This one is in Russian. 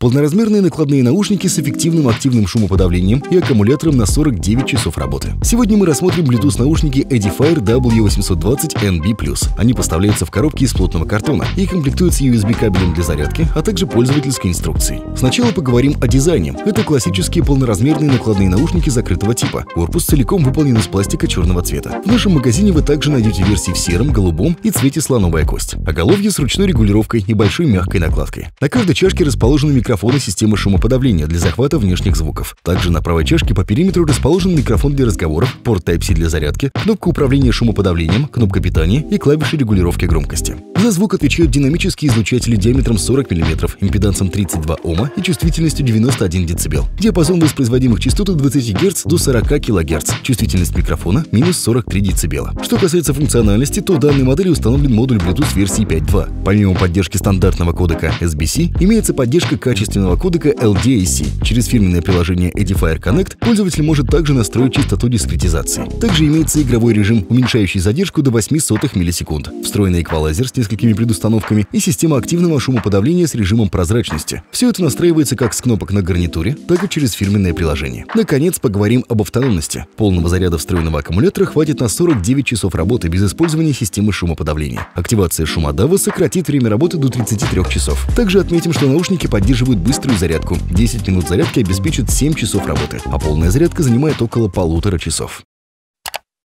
Полноразмерные накладные наушники с эффективным активным шумоподавлением и аккумулятором на 49 часов работы. Сегодня мы рассмотрим Bluetooth-наушники Edifier W820NB+. Они поставляются в коробке из плотного картона и комплектуются USB-кабелем для зарядки, а также пользовательской инструкцией. Сначала поговорим о дизайне. Это классические полноразмерные накладные наушники закрытого типа. Корпус целиком выполнен из пластика черного цвета. В нашем магазине вы также найдете версии в сером, голубом и цвете слоновая кость. Оголовье с ручной регулировкой и большой мягкой накладкой. На каждой чашке расположены микрофоны системы шумоподавления для захвата внешних звуков. Также на правой чашке по периметру расположен микрофон для разговоров, порт Type-C для зарядки, кнопка управления шумоподавлением, кнопка питания и клавиши регулировки громкости. За звук отвечают динамические излучатели диаметром 40 мм, импедансом 32 Ома и чувствительностью 91 дБ. Диапазон воспроизводимых частот от 20 Гц до 40 кГц. Чувствительность микрофона минус 43 дБ. Что касается функциональности, то у данной модели установлен модуль Bluetooth версии 5.2. Помимо поддержки стандартного кодека SBC, имеется поддержка качественного кодека LDAC. Через фирменное приложение Edifier Connect пользователь может также настроить частоту дискретизации. Также имеется игровой режим, уменьшающий задержку до 0,08 миллисекунд, встроенный эквалайзер с несколькими предустановками и система активного шумоподавления с режимом прозрачности. Все это настраивается как с кнопок на гарнитуре, так и через фирменное приложение. Наконец, поговорим об автономности. Полного заряда встроенного аккумулятора хватит на 49 часов работы без использования системы шумоподавления. Активация шумодава сократит время работы до 33 часов. Также отметим, что наушники поддерживают быструю зарядку. 10 минут зарядки обеспечат 7 часов работы, а полная зарядка занимает около 1,5 часов.